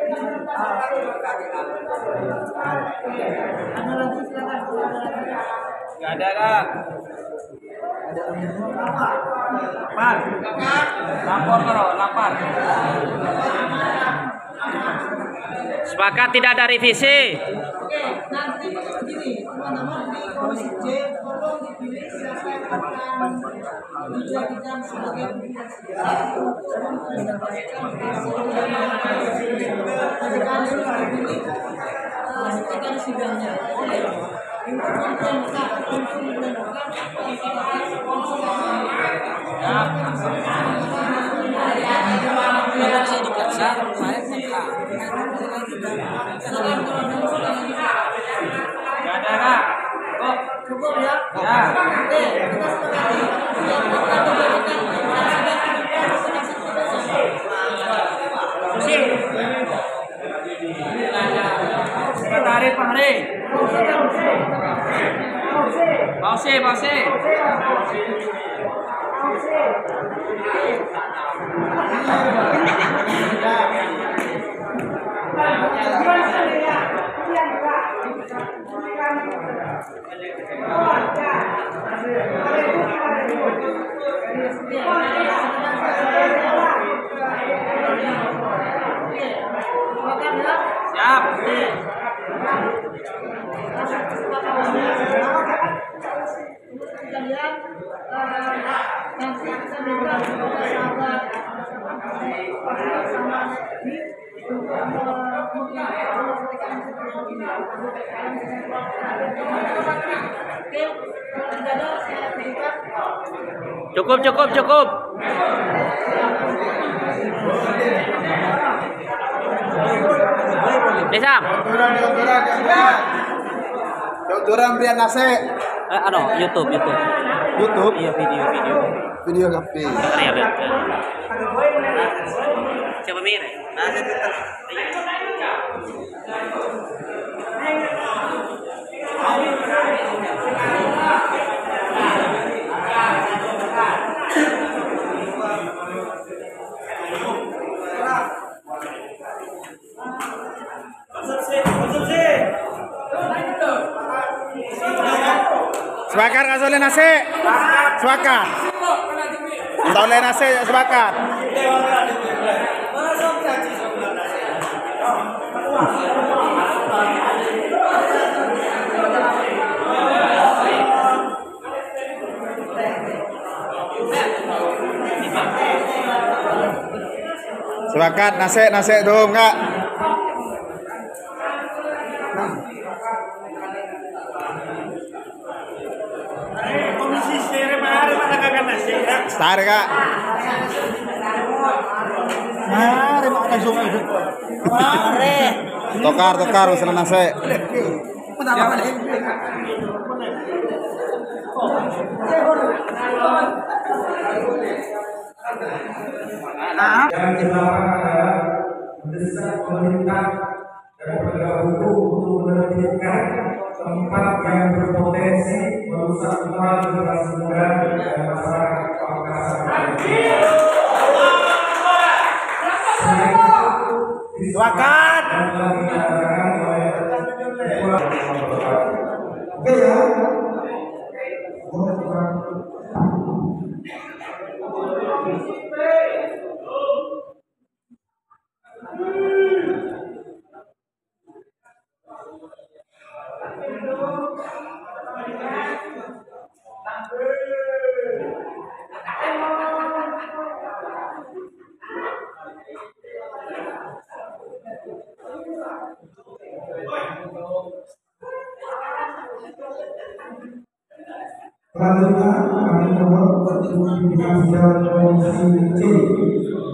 Nggak ada kak. Lapar. Lapor karo, lapar. Sepakat tidak ada revisi. Oke, nanti begini, teman-teman di komisi J tolong dipilih siapa yang akan dijadikan sebagai pimpinan untuk mendapatkan hasil yang tadi kali dipilih sekitar sidangnya. Untuk menentukan apa yang kita Nggak ada kak. cukup ya. Ya. Oke, kita sepakati yang akan dijadikan Sekretaris Pak Hari. Pause. Siap. Kita lihat nanti kita minta kepada sahabat sama untuk menyelesaikan seperti ini. Oke, tidak ada saya berikan. Cukup. Desam. Orang berian nase. YouTube. YouTube. Iya, Video kafe. Ya, lihat. Coba mir. Sepakat nggak soleh nase? Sepakat. Soleh nase sepakat. Sepakat nase dong kak. Star kak. Mari makan zoom itu. Mari. Tokar usaha nase. Yang kita lakukan adalah mendesak pemerintah dan penegak hukum untuk menertibkan tempat yang berpotensi merusak moral generasi muda dan masyarakat Pamekasan. Silakan. Oke ya. Selanjutnya kami mohon untuk pimpinan sidang komisi C